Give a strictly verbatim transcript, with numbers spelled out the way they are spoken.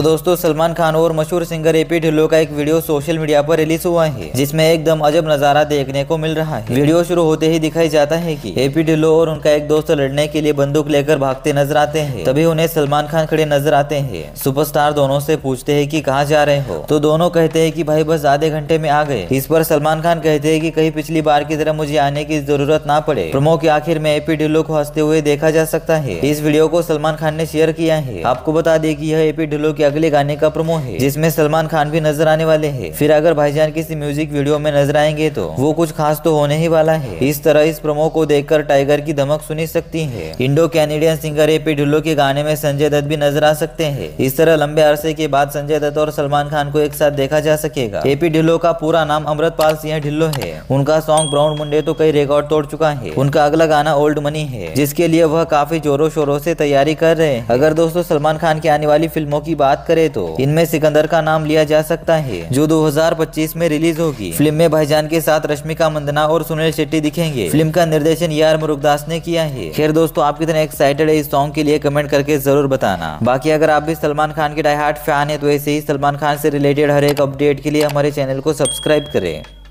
तो दोस्तों सलमान खान और मशहूर सिंगर एपी ढिल्लों का एक वीडियो सोशल मीडिया पर रिलीज हुआ है, जिसमें एकदम अजब नजारा देखने को मिल रहा है। वीडियो शुरू होते ही दिखाई जाता है कि एपी ढिल्लों और उनका एक दोस्त लड़ने के लिए बंदूक लेकर भागते नजर आते हैं। तभी उन्हें सलमान खान खड़े नजर आते हैं। सुपरस्टार दोनों से पूछते हैं कि कहाँ जा रहे हो, तो दोनों कहते हैं कि भाई बस आधे घंटे में आ गए। इस पर सलमान खान कहते हैं कि कहीं पिछली बार की तरह मुझे आने की जरूरत ना पड़े। प्रोमो के आखिर में एपी ढिल्लों को हंसते हुए देखा जा सकता है। इस वीडियो को सलमान खान ने शेयर किया है। आपको बता दें कि यह एपी ढिल्लों के अगले गाने का प्रोमो है, जिसमें सलमान खान भी नजर आने वाले हैं। फिर अगर भाईजान किसी म्यूजिक वीडियो में नजर आएंगे तो वो कुछ खास तो होने ही वाला है। इस तरह इस प्रोमो को देखकर टाइगर की धमक सुनी सकती है। Indo Canadian singer AP Dhillon के गाने में संजय दत्त भी नजर आ सकते हैं। इस तरह लंबे अरसे के बाद संजय दत्त और सलमान खान को एक साथ देखा जा सकेगा। एपी ढिल्लों का पूरा नाम अमृतपाल सिंह ढिल्लों है। उनका सॉन्ग ब्राउन मुंडे तो कई रिकॉर्ड तोड़ चुका है। उनका अगला गाना ओल्ड मनी है, जिसके लिए वह काफी जोरों शोरों से तैयारी कर रहे हैं। अगर दोस्तों सलमान खान की आने वाली फिल्मों की बात करें तो इनमें सिकंदर का नाम लिया जा सकता है, जो दो हज़ार पच्चीस में रिलीज होगी। फिल्म में भाईजान के साथ रश्मिका मंदाना और सुनील शेट्टी दिखेंगे। फिल्म का निर्देशन यार मुरुगदास ने किया है। खैर दोस्तों, आप कितने एक्साइटेड है इस सॉन्ग के लिए कमेंट करके जरूर बताना। बाकी अगर आप भी सलमान खान के डाई हार्ट फैन है तो ऐसे ही सलमान खान से रिलेटेड हर एक अपडेट के लिए हमारे चैनल को सब्सक्राइब करें।